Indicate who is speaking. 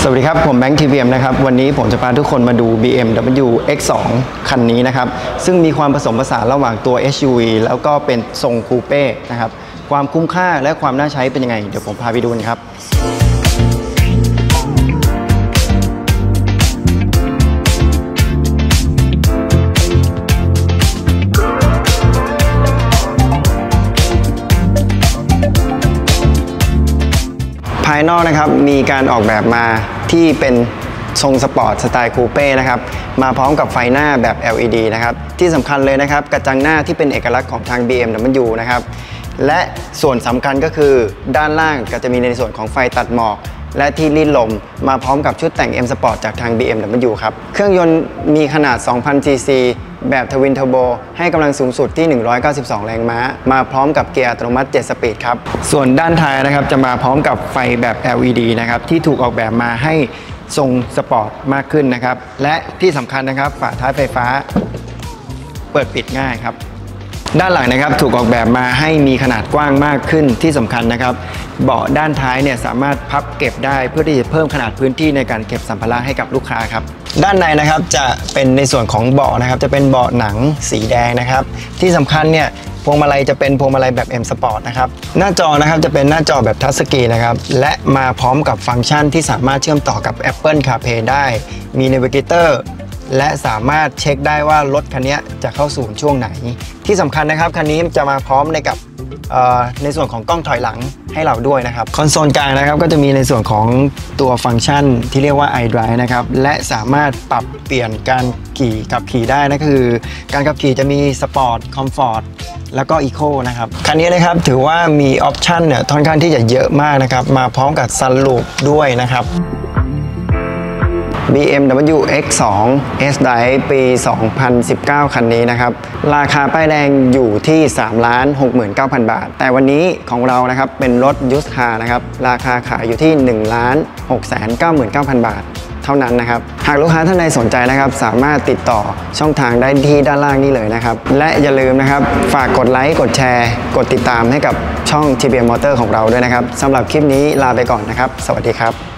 Speaker 1: วัสดีครับผมแบงค์ TVM นะครับวันนี้ผมจะพาทุกคนมาดู BMW X2 คันนี้นะครับซึ่งมีความผสมผสานระหว่างตัว SUV แล้วก็เป็นทรงคูเป้นะครับความคุ้มค่าและความน่าใช้เป็นยังไงเดี๋ยวผมพาไปดูกันครับภายนอกนะครับมีการออกแบบมาที่เป็นทรงสปอร์ตสไตล์คูเป้นะครับมาพร้อมกับไฟหน้าแบบ LED นะครับที่สำคัญเลยนะครับกระจังหน้าที่เป็นเอกลักษณ์ของทาง BMW นะครับและส่วนสำคัญก็คือด้านล่างก็จะมีในส่วนของไฟตัดหมอกและที่รีดลมมาพร้อมกับชุดแต่ง M Sport จากทาง BMW ครับเครื่องยนต์มีขนาด 2,000 cc แบบทวินเทอร์โบให้กำลังสูงสุดที่ 192 แรงม้ามาพร้อมกับเกียร์อัตโนมัติ 7 สปีดครับส่วนด้านท้ายนะครับจะมาพร้อมกับไฟแบบ LED นะครับที่ถูกออกแบบมาให้ทรงสปอร์ตมากขึ้นนะครับและที่สำคัญนะครับฝาท้ายไฟฟ้าเปิดปิดง่ายครับด้านหลังนะครับถูกออกแบบมาให้มีขนาดกว้างมากขึ้นที่สำคัญนะครับเบาะด้านท้ายเนี่ยสามารถพับเก็บได้เพื่อที่จะเพิ่มขนาดพื้นที่ในการเก็บสัมภาระให้กับลูกค้าครับด้านในนะครับจะเป็นในส่วนของเบาะนะครับจะเป็นเบาะหนังสีแดงนะครับที่สำคัญเนี่ยพวงมาลัยจะเป็นพวงมาลัยแบบ M Sport นะครับหน้าจอนะครับจะเป็นหน้าจอแบบทัชสกรีนนะครับและมาพร้อมกับฟังก์ชันที่สามารถเชื่อมต่อกับ Apple CarPlay ได้มี Navigatorและสามารถเช็คได้ว่ารถคันนี้จะเข้าสู่ช่วงไหนที่สำคัญนะครับคันนี้จะมาพร้อมในส่วนของกล้องถอยหลังให้เราด้วยนะครับคอนโซลกลางนะครับก็จะมีในส่วนของตัวฟังก์ชันที่เรียกว่า iDrive นะครับและสามารถปรับเปลี่ยนการขับขี่ได้นะคือการขับขี่จะมีสปอร์ตคอมฟอร์ตแล้วก็อีโคนะครับคันนี้นะครับถือว่ามีออปชันเนี่ยค่อนข้างที่จะเยอะมากนะครับมาพร้อมกับซันรูฟด้วยนะครับBMW X2 S-Drive ปี 2019 คันนี้นะครับราคาป้ายแดงอยู่ที่ 3,69,000 บาทแต่วันนี้ของเรานะครับเป็นรถยูสคาร์นะครับราคาขายอยู่ที่ 1,699,000 บาทเท่านั้นนะครับหากลูกค้าท่านใดสนใจนะครับสามารถติดต่อช่องทางได้ที่ด้านล่างนี้เลยนะครับและอย่าลืมนะครับฝากกดไลค์กดแชร์กดติดตามให้กับช่อง TVM Motor ของเราด้วยนะครับสำหรับคลิปนี้ลาไปก่อนนะครับสวัสดีครับ